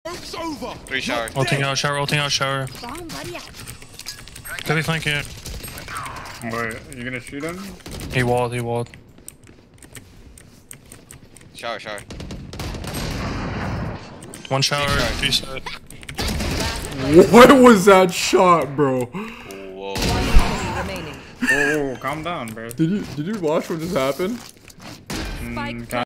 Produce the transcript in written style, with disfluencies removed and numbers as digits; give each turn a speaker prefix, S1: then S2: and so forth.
S1: 3 shower.
S2: Ulting out shower, ulting out shower. Heavy flank here.
S3: Wait, you gonna shoot him?
S2: He walled, he walled.
S1: Shower.
S2: One shower, 3 side.
S4: What was that shot, bro?
S1: Whoa.
S3: Oh, calm down, bro.
S4: Did you watch what just happened?